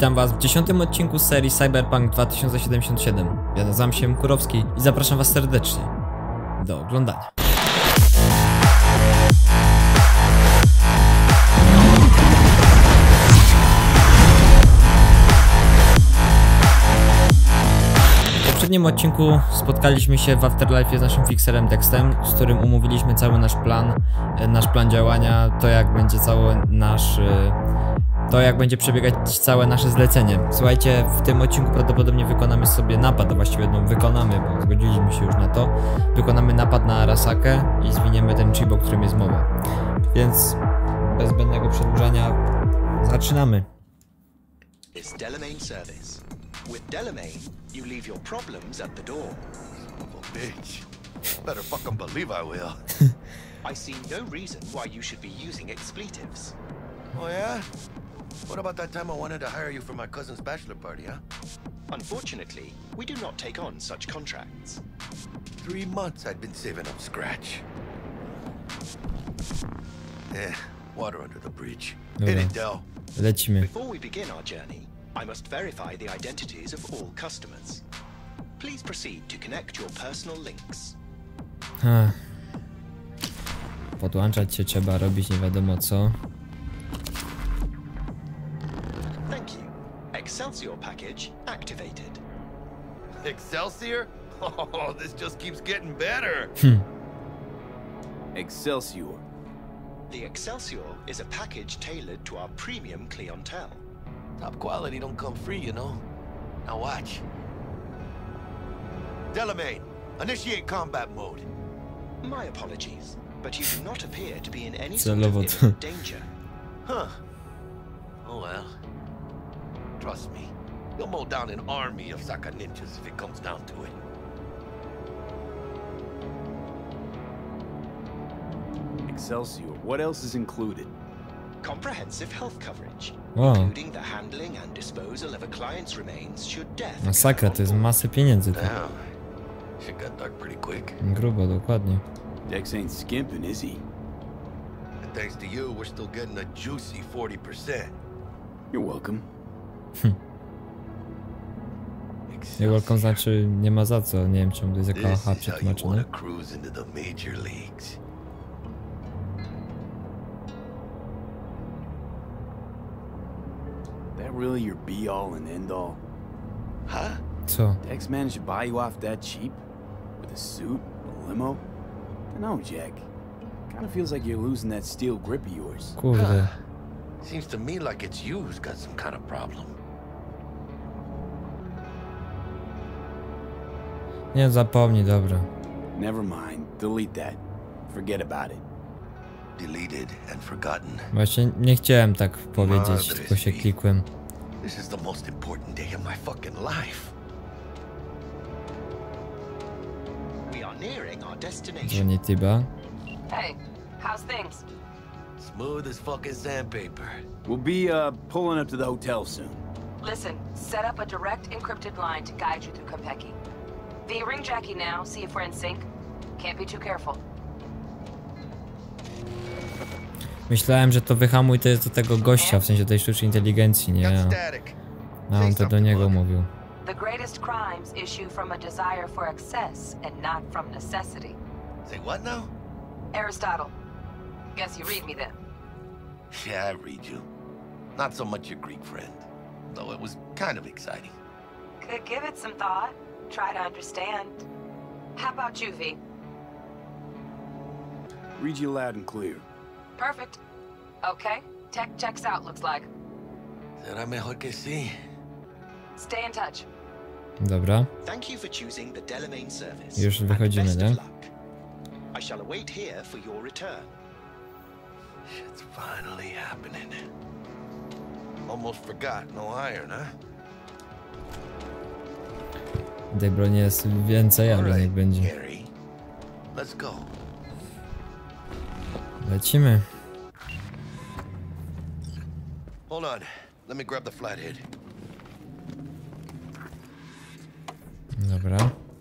Witam was w 10. odcinku z serii Cyberpunk 2077. Ja nazywam się Kurowski i zapraszam was serdecznie do oglądania. W poprzednim odcinku spotkaliśmy się w Afterlife z naszym fixerem Dextem, z którym umówiliśmy cały nasz plan działania, to jak będzie jak będzie przebiegać całe nasze zlecenie. Słuchajcie, w tym odcinku prawdopodobnie wykonamy sobie napad, a właściwie wykonamy, bo zgodziliśmy się już na to. Wykonamy napad na Arasakę i zwiniemy ten chip, o którym jest mowa. Więc bez zbędnego przedłużania zaczynamy. It's Delamain service. With Delamain, you leave your problems at the door. Oh, bitch. Better fucking believe I will. I see no reason why you should be using expletives. Oh, yeah? What about that time I wanted to hire you for my cousin's bachelor party, huh? Unfortunately, we do not take on such contracts. 3 months I'd been saving up scratch. Water under the bridge. Hit it, Del. Lecimy. Before we begin our journey, I must verify the identities of all customers. Please proceed to connect your personal links. Podłączać się trzeba, robić nie wiadomo co. Thank you. Excelsior package activated. Excelsior? Oh, this just keeps getting better. Excelsior. The Excelsior is a package tailored to our premium clientele. Top quality don't come free, you know. Now watch. Delamain, initiate combat mode. My apologies, but you do not appear to be in any So sort of leveled. imminent danger. Huh. Oh well. Trust me, you'll mow down an army of Saka ninjas if it comes down to it. Excelsior. What else is included? Comprehensive health coverage, Wow. including the handling and disposal of a client's remains should death Masakra, to jest masę pieniędzy tu. Damn. Shit got dark pretty quick. Grubo, dokładnie. Dex ain't skimping, is he? And thanks to you, we're still getting a juicy 40%. You're welcome. Nie welcome znaczy nie ma za co, nie wiem czemu to jest jako This aha is how you przetłumaczone. wanna cruise into the major leagues. That really your be-all and end-all? Huh? Co? Dex managed to buy you off that cheap? With a suit, a limo? No, Jack. Kinda feels like you're losing that steel grip of yours. Kurde. Seems to me like it's you who's got some kind of problem. Nie zapomnij, dobra. Never mind. Delete that. Forget about it. Deleted and forgotten. Właśnie nie chciałem tak powiedzieć, tylko się klikłem. This is the most important day of my fucking life. We are nearing our destination. Dzwoni Tiba. Hey, how's things? Smooth as fucking sandpaper. We'll be, pulling up to the hotel soon. Listen, set up a direct encrypted line to guide you through Konpeki. V, ring Jackie now, see if we're in sync. Can't be too careful. Myślałem, że to wyhamuj to jest do tego gościa, w sensie tej sztucznej inteligencji, nie? Got static. A on to do niego mówił. The greatest crimes issue from a desire for excess and not from necessity. Say what now? Aristotle. Guess you read me then. Yeah, I read you. Not so much your Greek friend, though it was kind of exciting. Could give it some thought. Try to understand. How about you, V? Read you loud and clear. Perfect. Okay, tech checks out, looks like. Será mejor que sí. Stay in touch. Dobra. Thank you for choosing the Delamain service. Już and wychodzimy, best nie? of luck. I shall await here for your return. Shit's finally happening. Almost forgot, no iron, huh? Tej broni jest więcej, ale niech będzie. Harry. Let's go. Lecimy. Hold on. Let me grab the flathead. Dobra.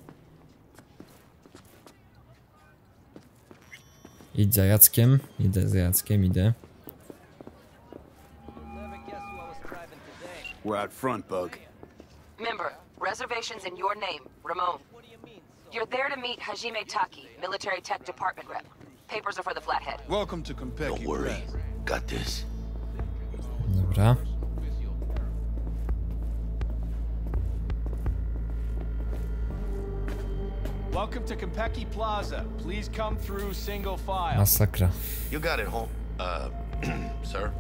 Idź za Jackiem. Idę za Jackiem, idę. We're out front, Bug. Member, reservations in your name, Ramon. You're there to meet Hajime Taki, Military Tech Department rep. Papers are for the Flathead. Welcome to Compeki. Don't worry. Got this. Dobra. Welcome to Compeki Plaza. Please come through single file. Masakra. You got it, home. Sir?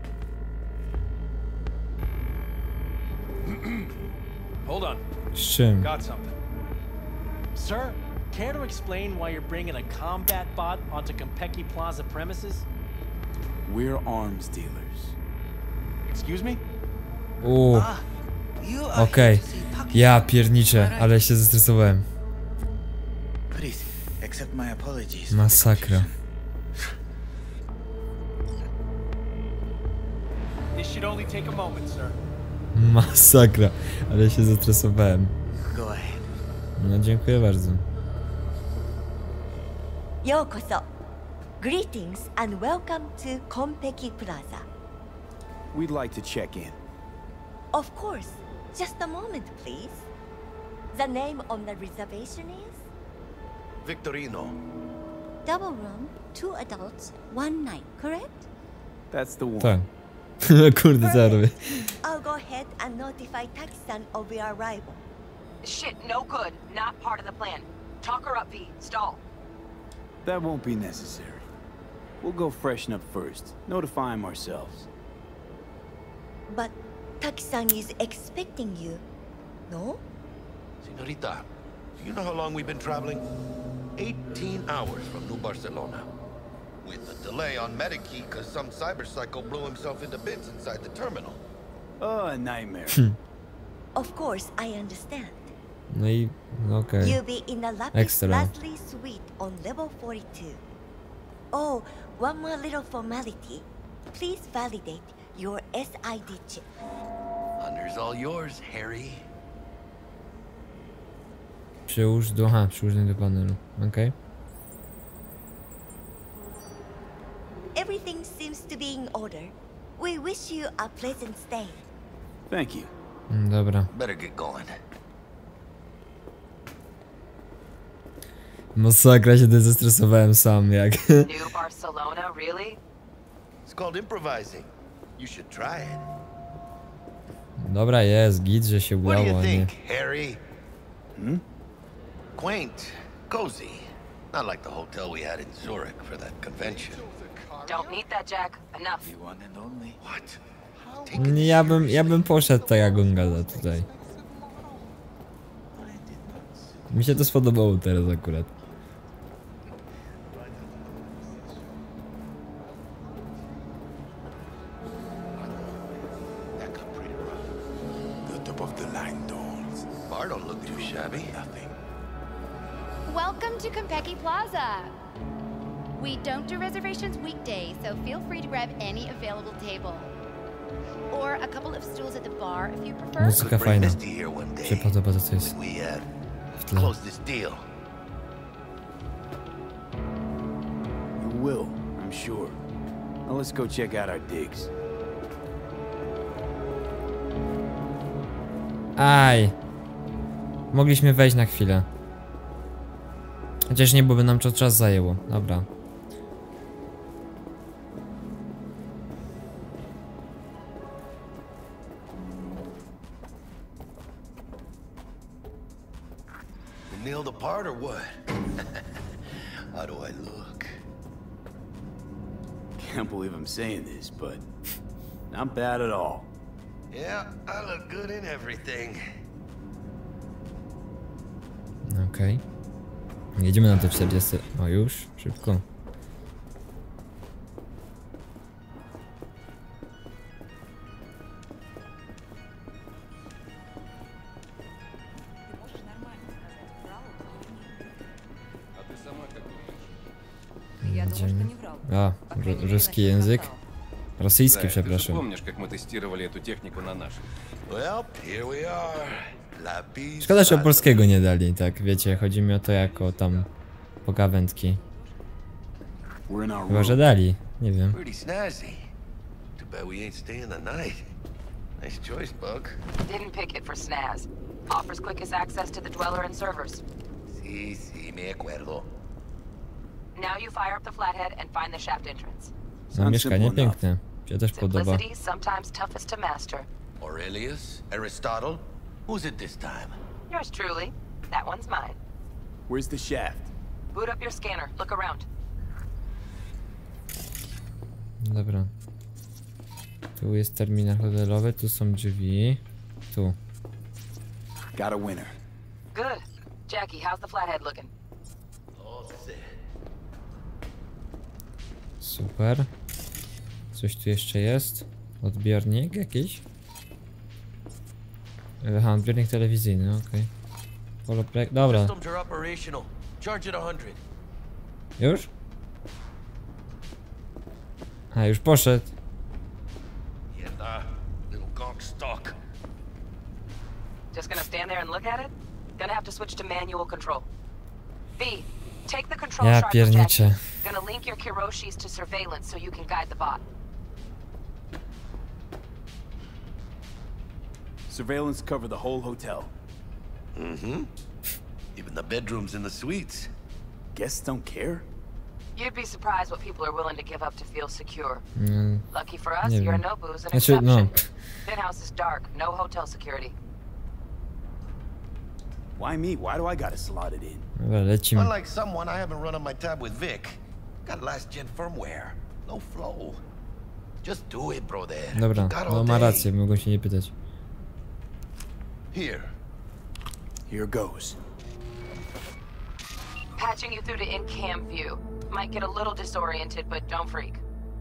Hold on. Z czym? Got something. Sir, care to explain why you're bringing a combat bot onto Compeki Plaza premises? We're arms dealers. Excuse me? Okej. Ja pierniczę, ale się zestresowałem. Please, accept my apologies. Masakra. This should only take a moment, sir. Masakra, ale się zestresowałem. Go ahead. No dziękuję bardzo. Yokoso. Greetings and welcome to Konpeki Plaza. We'd like to check in. Of course. Just a moment, please. The name on the reservation is? Victorino. Double room, 2 adults, 1 night, correct? That's the one. Tak. Kurde, co ja robię? I'll go ahead and notify Taki-san of your arrival. Shit, no good. Not part of the plan. Talk her up, V. Stall. That won't be necessary. We'll go freshen up first. Notify him ourselves. But Taki-san is expecting you, no? Senorita, do you know how long we've been traveling? 18 hours from New Barcelona. With a delay on Medikey because some cyberpsycho blew himself into bits inside the terminal. Oh, a nightmare. Of course, I understand. No i okej. You'll be in the Lapis Extra. Lazuli suite on level 42. Oh, one more little formality. Please validate your SID chip. Honor's all yours, Harry. Przyłóż do panelu. Okej. Everything seems to be in order. We wish you a pleasant stay. Thank you. Dobra. Better get going. Masakra, się zestresowałem sam, jak... New Barcelona, really? It's called improvising. You should try it. Dobra, jest, git, że się What do udało, you nie? think, Harry? Quaint, cozy. Not like the hotel we had in Zurich for that convention. Don't need that, Jack. Enough. The one and only. What? Take it Ja bym poszedł tak jak on gada tutaj. Mi się to spodobało teraz akurat. That got pretty rough. The top of the line dolls. Bar don't look too shabby. Nothing. Welcome to Compeki Plaza. We don't do reservations weekdays, so feel free to grab any available table. Or a couple of stools at the bar if you prefer. Muzyka Could bring fajna. Misty here one Mi day. się podoba to, co jest When we w tle. close this deal. You will, I'm sure. Now let's go check out our digs. Aj. Mogliśmy wejść na chwilę. Chociaż nie, bo by nam to czas zajęło. Dobra. We nailed apart or what? How do I look? Can't believe I'm saying this, but not bad at all. Yeah, I look good in everything. Okej. Jedziemy na te 40. O już? Szybko. Jedziemy. A, ruski język. Rosyjski, przepraszam. Помнишь, как мы тестировали эту технику на наших? Well, here we are. Lapis Szkoda, że lazuli. polskiego nie dali, tak wiecie, chodzi mi o to jako tam pogawędki. We're in our Chyba, że room. dali, nie wiem. Pretty snazzy. Too bad we ain't staying the night. Nice choice, Bug. Didn't pick it for snaz. Offers quickest access to the Dweller and servers. Sí, me acuerdo. Now you fire up the flathead and find the shaft entrance. No, mieszkanie piękne. Mi się też podoba. Simplicity sometimes toughest to master. Aurelius? Aristotle? Who's it this time? Yours truly. That one's mine. Where's the shaft? Boot up your scanner. Look around. Dobra. Tu jest terminal hotelowy, tu są drzwi. Tu. Got a winner. Good. Jackie, how's the flathead looking? Super. Coś tu jeszcze jest? Odbiornik jakiś? Aha, odbiornik telewizyjny, okej. Okay. Dobra. Systems are operational. Charge it 100. Już? A, już poszedł. Little gunk stock. Just gonna stand there and look at it? Gonna have to switch to manual control. V, take the control Ja shard with pierniczę. Jackie. Gonna link your Kiroshis to surveillance so you can guide the bot. Surveillance cover the whole hotel. Mm-hmm. Even the bedrooms and the suites. Guests don't care? You'd be surprised what people are willing to give up to feel secure. Lucky for us, Nie you're wiem. a Nobu's an Znaczy, exception. no. Penthouse is dark, no hotel security. Why me? Why do I gotta slot it in? Dobra, lecimy. Unlike someone, I haven't run on my tab with Vic. Got last gen firmware. No flow. Just do it, brother. Dobra, You got no all ma day. rację, mogą się nie pytać. Here. Here goes. Patching you through to in-cam view. Might get a little disoriented, but don't freak.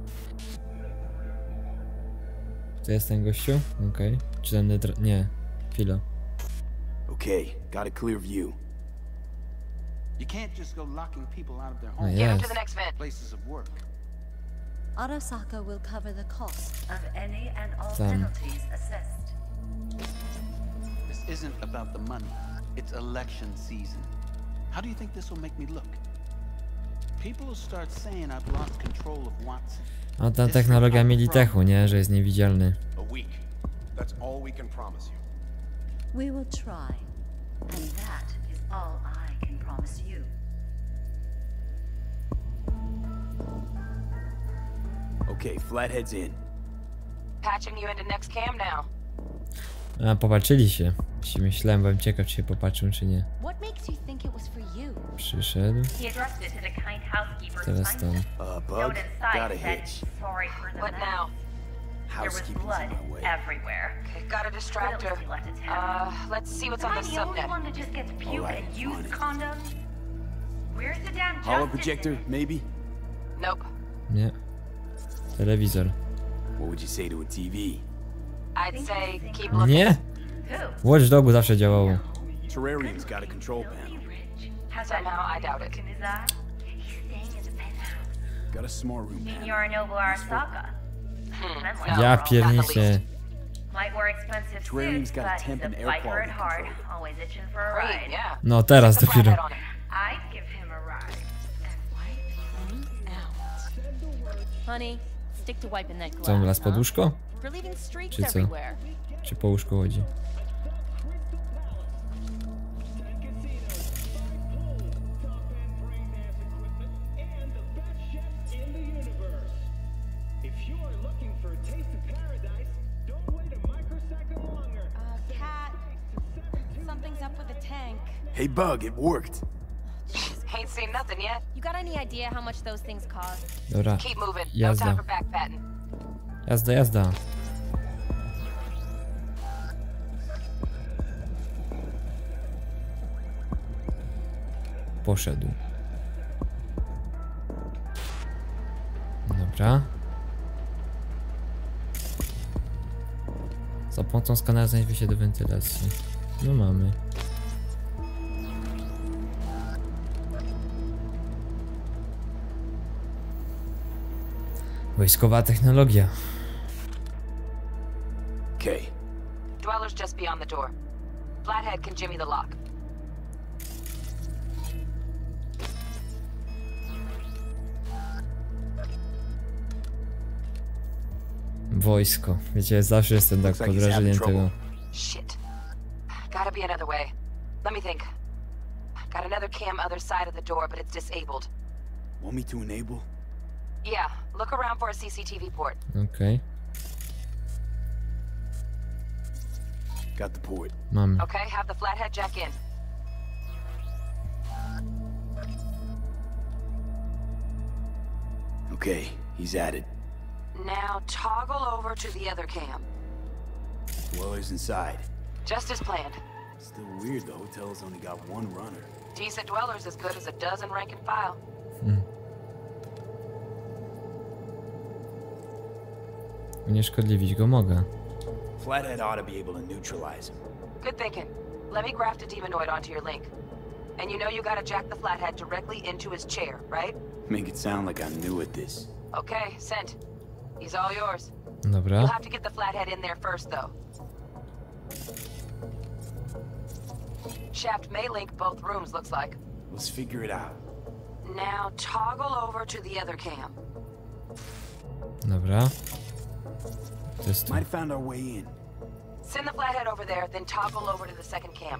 To jest ten gościu? Okej. Czy ten nie. Chwila. Okay, got a clear view. You can't just go locking people out of their A homes. Get him to jest. the next vent. Places of work. Arasaka will cover the cost of any and all Tam. penalties assessed. This isn't about the money. It's election season. How do you think this will make me look? People will start saying I've lost control of Watson. A ta technologia Militechu, nie? Że jest niewidzialny. A week. That's all we can promise you. We will try, and that is all I can promise you. Okay, Flathead's in. Patching you into next cam now. A, popatrzyli się. Się myślałem, byłem ciekaw, czy się popatrzył, czy nie. What makes you think it was for you? Przyszedł. He addressed it to the kind housekeeper's Teraz tam. Bug, Note inside got a said, hitch. sorry for the What mess. now? There was Housekeeping's blood in my way. everywhere. Okay, got a distractor. What else you left to town? Let's see what's on Am I the the only subnet. one that just gets puke Alright, and used fine. condoms? Where's the damn Hollow justice projector, in it? maybe? Nope. Nie. Telewizor. What would you say to a TV? I'd say keep looking. Nie! Who? Watch Dogu zawsze działało. Terrarium's got a control panel. Has Somehow I doubt it. in his eye? He's staying in the penthouse. Got a small room In panel. Yorinobu Arasaka. Men like No, Ja not the pierniczę. least. might wear expensive Terrarium's suits, got a but he's temp a and air biker quality at heart, control. always itching for a Great, ride. yeah. No, teraz Stick the dopiero. flathead on him. I'd give him a ride. And wipe me out. Honey, stick to wiping that glass. Co, on las pod łóżko? We're leaving streaks Czy co? everywhere. Czy po łóżku chodzi? Cat, something's up with the tank. Hey, Bug, it worked. Ain't seen nothing yet. You got any idea how much those things cost? Dobra. Keep moving. No Jazda. time for backpatting. Jazda, jazda. Poszedł. Dobra. Za pomocą skanera znajdzie się do wentylacji. No mamy. Wojskowa technologia. Okay. Dweller's just beyond the door. Flathead can jimmy the lock. Wojsko. Wiecie, zawsze jestem tak pod wrażeniem tego. Shit. Gotta be another way. Let me think. Got another cam other side of the door, but it's disabled. Want me to enable? Yeah, look around for a CCTV port. Okej. Got the port. Mamy. Okay, have the flathead jack in. Okay, he's at it. Now toggle over to the other cam. Dweller's inside. Just as planned. Still weird, the hotel's only got one runner. Decent dweller's as good as a dozen rank and file. Unieszkodliwić go mogę. Flathead ought to be able to neutralize him. Good thinking. Let me graft a demonoid onto your link. And you know you gotta jack the flathead directly into his chair, right? Make it sound like I'm new at this. Okay, sent. He's all yours. Dobra. You'll have to get the flathead in there first, though. Shaft may link both rooms, looks like. Let's figure it out. Now toggle over to the other cam. Dobra. To jest tu. Might have found our way in. Send the flathead over there, then toggle over to the second cam.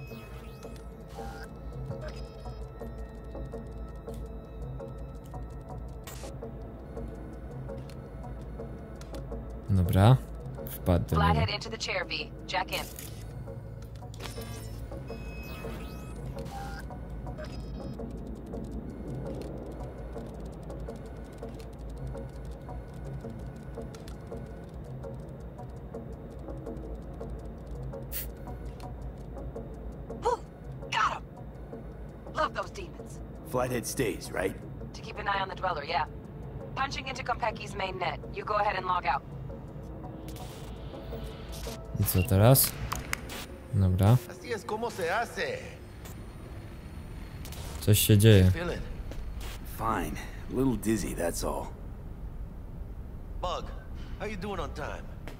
Dobra. Wpadł do niego. Flathead into the chair, V. Jack in. Got him! Love those demons. Flathead stays, right? To keep an eye on the dweller, yeah. Punching into Konpeki's main net. You go ahead and log out. I co teraz? Dobra. Así es como se hace. Coś się dzieje. Feeling? Fine. A little dizzy, that's all. Bug, how you doing on time?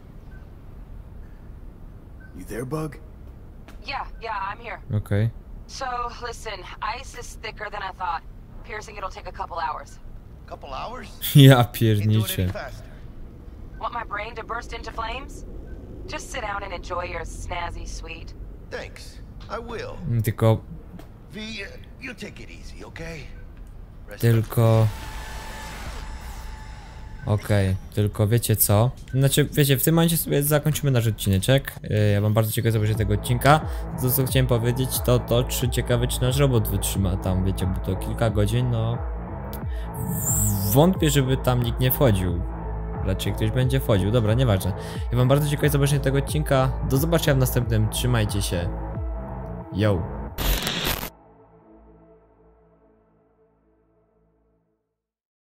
You there, Bug? Yeah, I'm here. Okej. So, listen, ice is thicker than I thought. Piercing it'll take a couple hours. Couple hours? Ja pierniczę. Want my brain to burst into flames? Just sit down and enjoy your snazzy sweet. Thanks. I will. Tylko... V, you take it easy, okay? Tylko... Okej, tylko wiecie co? Znaczy, wiecie, w tym momencie sobie zakończymy nasz odcineczek. Ja mam bardzo ciekawe zobaczyć tego odcinka. To, co chciałem powiedzieć, to czy ciekawe, czy nasz robot wytrzyma tam, wiecie, bo to kilka godzin, no... Wątpię, żeby tam nikt nie wchodził. Raczej ktoś będzie wchodził. Dobra, nieważne. Ja wam bardzo ciekawe zobaczenie tego odcinka. Do zobaczenia w następnym. Trzymajcie się. Yo!